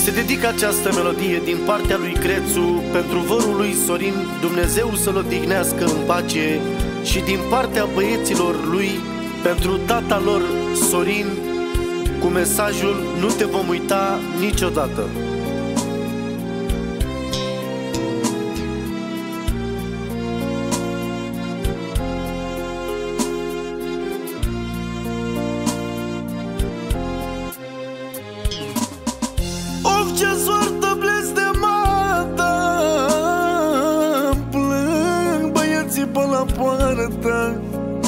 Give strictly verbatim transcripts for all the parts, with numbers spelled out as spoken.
Se dedică această melodie din partea lui Crețu pentru vorul lui Sorin, Dumnezeu să-l odihnească în pace, și din partea băieților lui pentru tata lor Sorin, cu mesajul: nu te vom uita niciodată. Of, ce soartă blestemată, plâng băieții pe la poartă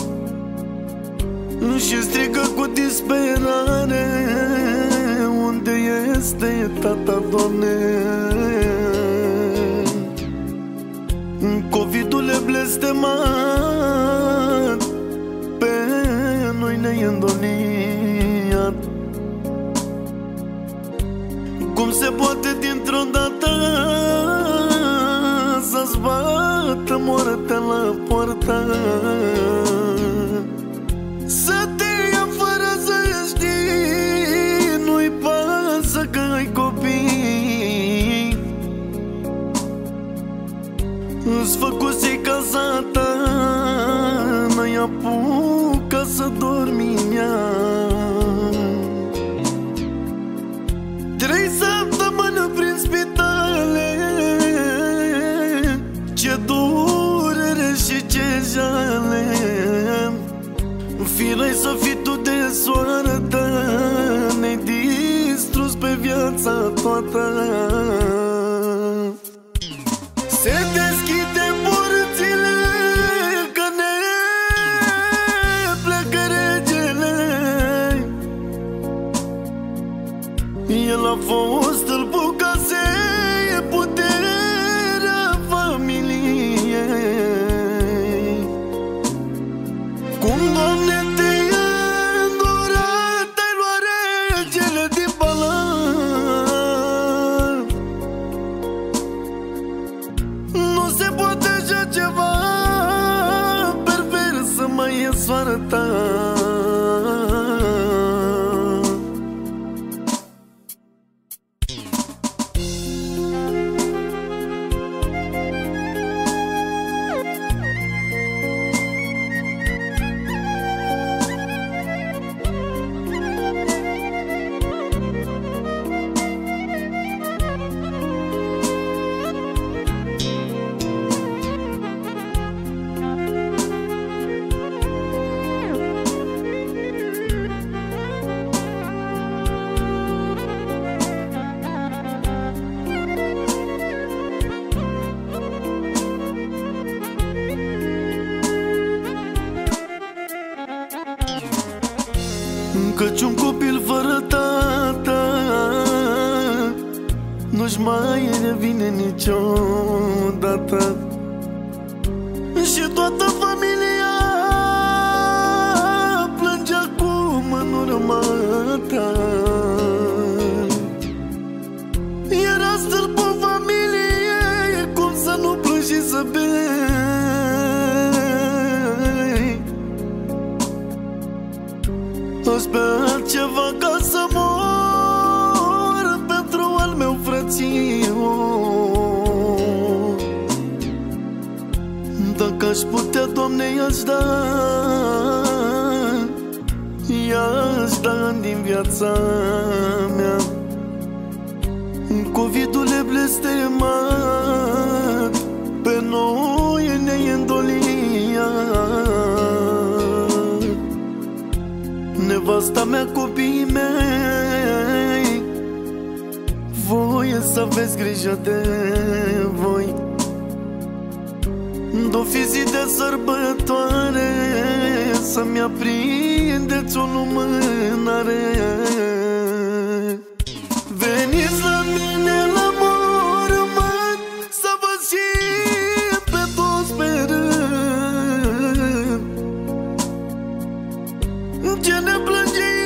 și strigă cu disperare: unde este tata, Doamne? Covidul e blestemat, pe noi ne-ai îndoliat. Cum se poate dintr-o dată să-ți bată moartea la poartă, să te ia fără să știi, nu-i pasă că ai copii. Îți făcuse casa ta, n-ai apucat să dormi în ea. Trei săptămâni prin spitale, ce durere și ce jale. Firei să fii tu de soartă, ne-ai distrus pe viața toată. Se deschide porțile, că ne plecă regele. El a fost stâlpul casei, puterea familiei. Cum, Doamne, te-ai îndurat, te-ai luat regele din palat. Nu se poate așa ceva pervers să mai e soarta. Căci un copil fără tată nu-și mai revine niciodată. Și toată familia plânge acum în urma ta. Era stâlpul familiei, cum să nu plângi și să bei. Pe altceva ca să mor pentru al meu frățiu. Dacă aș putea, Doamne, i-aș da, i-aș da din viața mea. Covidul e blestemat, pe noi ne-ai îndoliat. Nevasta mea, copiii mei, voie să aveți grijă de voi. D-o fi zi de sărbătoare, să-mi aprindeți o lumânare. Veniți la mine la mormânt, să vă simt pe toți pe rând. Ce ne plânge